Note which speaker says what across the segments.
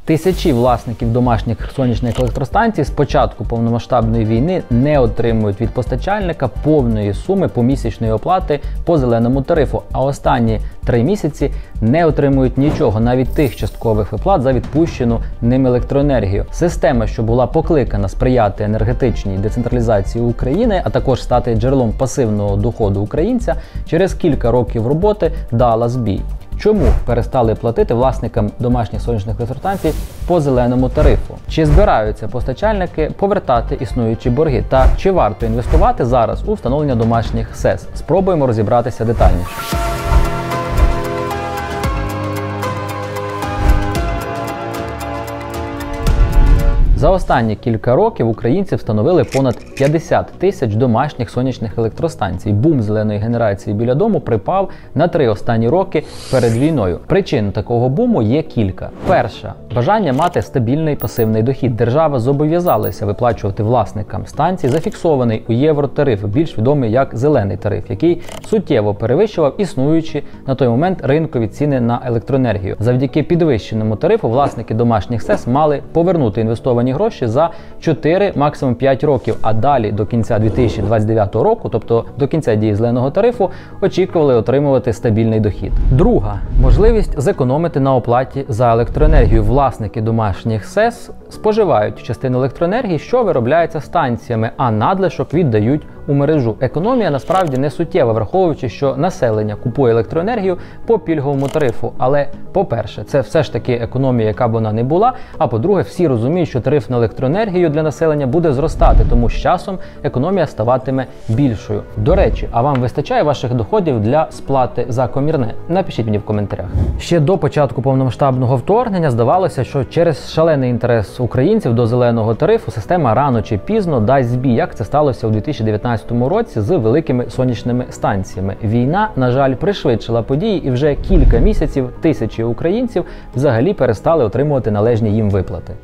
Speaker 1: Тисячі власників домашніх сонячних електростанцій з початку повномасштабної війни не отримують від постачальника повної суми помісячної оплати по зеленому тарифу, а останні 3 місяці не отримують нічого, навіть тих часткових виплат за відпущену ним електроенергію. Система, що була покликана сприяти енергетичній децентралізації України, а також стати джерелом пасивного доходу українця, через кілька років роботи дала збій. Чому перестали платити власникам домашніх сонячних електростанцій по зеленому тарифу? Чи збираються постачальники повертати існуючі борги? Та чи варто інвестувати зараз у встановлення домашніх СЕС? Спробуємо розібратися детальніше. За останні кілька років українці встановили понад 50 тисяч домашніх сонячних електростанцій. Бум зеленої генерації біля дому припав на 3 останні роки перед війною. Причин такого буму є кілька. Перша – бажання мати стабільний пасивний дохід. Держава зобов'язалася виплачувати власникам станцій зафіксований у євротариф, більш відомий як зелений тариф, який суттєво перевищував існуючі на той момент ринкові ціни на електроенергію. Завдяки підвищеному тарифу власники домашніх СЕС мали повернути інвестовані гроші за 4, максимум 5 років, а далі до кінця 2029 року, тобто до кінця дії зеленого тарифу, очікували отримувати стабільний дохід. Друга – можливість зекономити на оплаті за електроенергію. Власники домашніх СЕС споживають частину електроенергії, що виробляється станціями, а надлишок віддають у мережу. Економія насправді не суттєва, враховуючи, що населення купує електроенергію по пільговому тарифу. Але, по-перше, це все ж таки економія, яка б вона не була, а по-друге, всі розуміють, що тариф на електроенергію для населення буде зростати, тому з часом економія ставатиме більшою. До речі, а вам вистачає ваших доходів для сплати за комірне? Напишіть мені в коментарях. Ще до початку повномасштабного вторгнення здавалося, що через шалений інтерес українців до зеленого тарифу система рано чи пізно дасть збій, як це сталося у 2019 році з великими сонячними станціями. Війна, на жаль, пришвидшила події, і вже кілька місяців тисячі українців взагалі перестали отримувати належні їм виплати.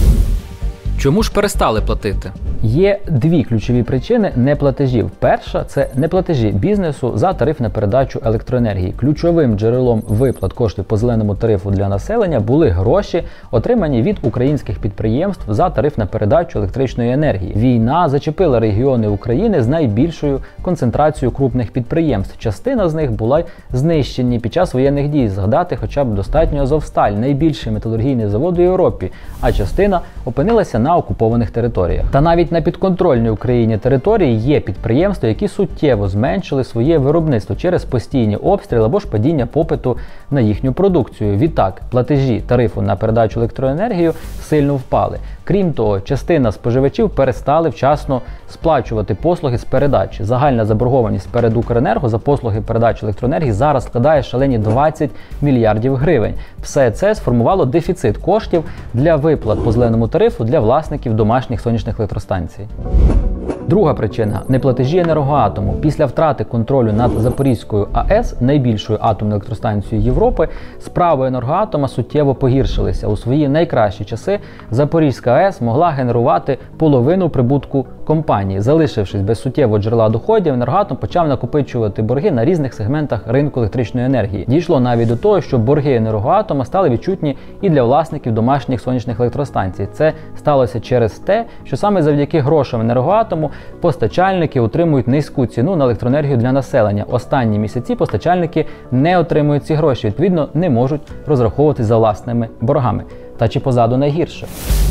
Speaker 1: Чому ж перестали платити? Є 2 ключові причини неплатежів. Перша – це неплатежі бізнесу за тариф на передачу електроенергії. Ключовим джерелом виплат коштів по зеленому тарифу для населення були гроші, отримані від українських підприємств за тариф на передачу електричної енергії. Війна зачепила регіони України з найбільшою концентрацією крупних підприємств. Частина з них була знищені під час воєнних дій. Згадати хоча б достатньо Азовсталь, найбільший металургійний завод у Європі, а частина опинилася на окупованих територіях. Та навіть на підконтрольній Україні території є підприємства, які суттєво зменшили своє виробництво через постійні обстріли або ж падіння попиту на їхню продукцію. Відтак, платежі тарифу на передачу електроенергії сильно впали. Крім того, частина споживачів перестали вчасно сплачувати послуги з передачі. Загальна заборгованість перед Укренерго за послуги передачі електроенергії зараз складає шалені 20 мільярдів гривень. Все це сформувало дефіцит коштів для виплат по зеленому тарифу для власників домашніх сонячних електростанцій. Друга причина – неплатежі Енергоатому. Після втрати контролю над Запорізькою АЕС, найбільшою атомною електростанцією Європи, справи Енергоатома суттєво погіршилися. У свої найкращі часи Запорізька АЕС могла генерувати половину прибутку компанії. Залишившись без суттєвого джерела доходів, Енергоатом почав накопичувати борги на різних сегментах ринку електричної енергії. Дійшло навіть до того, що борги Енергоатома стали відчутні і для власників домашніх сонячних електростанцій. Це сталося через те, що саме завдяки грошам Енергоатому постачальники отримують низьку ціну на електроенергію для населення. Останні місяці постачальники не отримують ці гроші, відповідно, не можуть розраховуватись за власними боргами. Та чи позаду найгірше?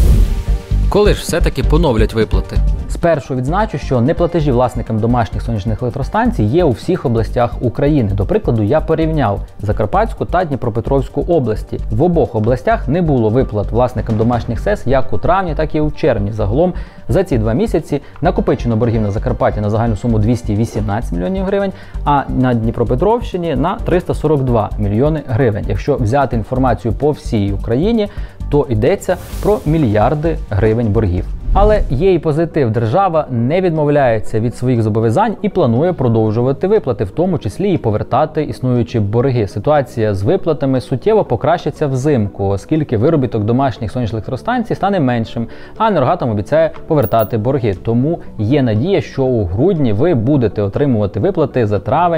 Speaker 1: Коли ж все-таки поновлять виплати? Спершу відзначу, що неплатежі власникам домашніх сонячних електростанцій є у всіх областях України. До прикладу, я порівняв Закарпатську та Дніпропетровську області. В обох областях не було виплат власникам домашніх СЕС як у травні, так і у червні. Загалом за ці 2 місяці накопичено боргів на Закарпатті на загальну суму 218 мільйонів гривень, а на Дніпропетровщині на 342 мільйони гривень. Якщо взяти інформацію по всій Україні, то йдеться про мільярди гривень боргів. Але є і позитив. Держава не відмовляється від своїх зобов'язань і планує продовжувати виплати, в тому числі і повертати існуючі борги. Ситуація з виплатами суттєво покращиться взимку, оскільки виробіток домашніх сонячних електростанцій стане меншим, а Енергоатом обіцяє повертати борги. Тому є надія, що у грудні ви будете отримувати виплати за травень,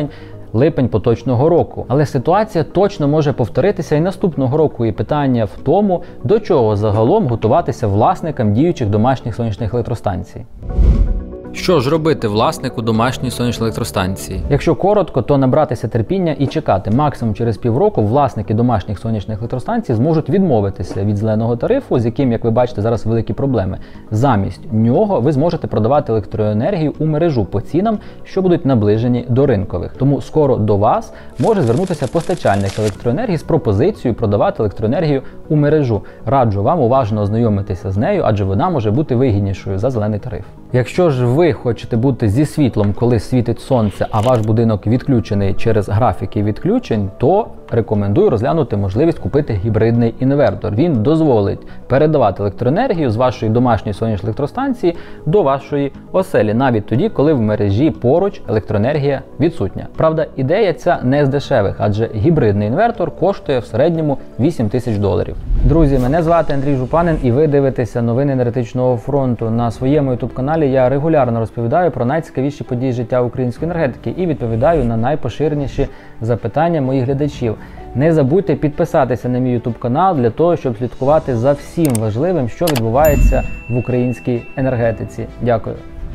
Speaker 1: липень поточного року. Але ситуація точно може повторитися і наступного року. І питання в тому, до чого загалом готуватися власникам діючих домашніх сонячних електростанцій. Що ж робити власнику домашньої сонячної електростанції? Якщо коротко, то набратися терпіння і чекати. Максимум через півроку власники домашніх сонячних електростанцій зможуть відмовитися від зеленого тарифу, з яким, як ви бачите, зараз великі проблеми. Замість нього ви зможете продавати електроенергію у мережу по цінам, що будуть наближені до ринкових. Тому скоро до вас може звернутися постачальник електроенергії з пропозицією продавати електроенергію у мережу. Раджу вам уважно ознайомитися з нею, адже вона може бути вигіднішою за зелений тариф. Якщо ж ви хочете бути зі світлом, коли світить сонце, а ваш будинок відключений через графіки відключень, то рекомендую розглянути можливість купити гібридний інвертор. Він дозволить передавати електроенергію з вашої домашньої сонячної електростанції до вашої оселі, навіть тоді, коли в мережі поруч електроенергія відсутня. Правда, ідея ця не з дешевих, адже гібридний інвертор коштує в середньому $8000. Друзі, мене звати Андрій Жупанин і ви дивитеся новини енергетичного фронту. На своєму YouTube-каналі я регулярно розповідаю про найцікавіші події життя української енергетики і відповідаю на найпоширеніші запитання моїх глядачів. Не забудьте підписатися на мій YouTube канал для того, щоб слідкувати за всім важливим, що відбувається в українській енергетиці. Дякую.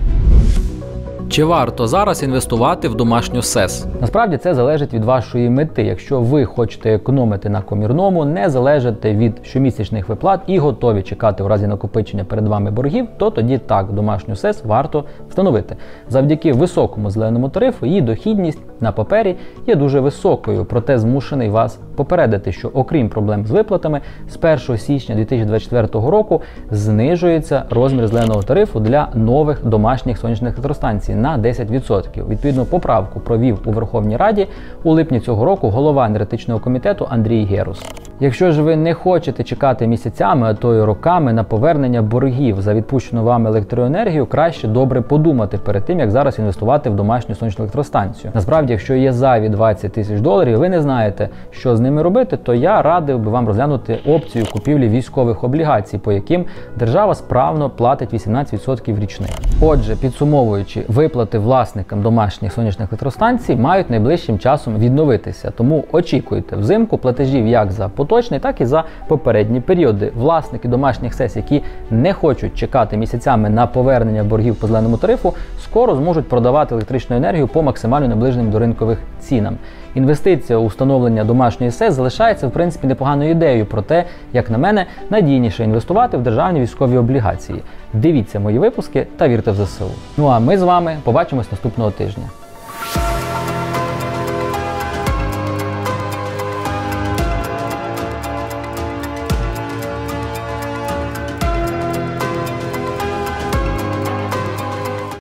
Speaker 1: Чи варто зараз інвестувати в домашню СЕС? Насправді це залежить від вашої мети. Якщо ви хочете економити на комірному, не залежите від щомісячних виплат і готові чекати в разі накопичення перед вами боргів, то тоді так, домашню СЕС варто встановити. Завдяки високому зеленому тарифу її дохідність на папері є дуже високою, проте змушений вас попередити, що окрім проблем з виплатами, з 1 січня 2024 року знижується розмір зеленого тарифу для нових домашніх сонячних електростанцій на 10%. Відповідну поправку провів у Верховній Раді у липні цього року голова енергетичного комітету Андрій Герус. Якщо ж ви не хочете чекати місяцями, а то й роками на повернення боргів за відпущену вам електроенергію, краще добре подумати перед тим, як зараз інвестувати в домашню сонячну електростанцію. Насправді, якщо є зайві $20 000, ви не знаєте, що з ними робити, то я радив би вам розглянути опцію купівлі військових облігацій, по яким держава справно платить 18% річних. Отже, підсумовуючи, виплати власникам домашніх сонячних електростанцій мають найближчим часом відновитися, тому очікуйте взимку платежів як за поточний, так і за попередні періоди. Власники домашніх СЕС, які не хочуть чекати місяцями на повернення боргів по зеленому тарифу, скоро зможуть продавати електричну енергію по максимально наближеним до ринкових цінам. Інвестиція у встановлення домашньої СЕС залишається, в принципі, непоганою ідеєю, проте, як на мене, надійніше інвестувати в державні військові облігації. Дивіться мої випуски та вірте в ЗСУ. Ну а ми з вами побачимось наступного тижня.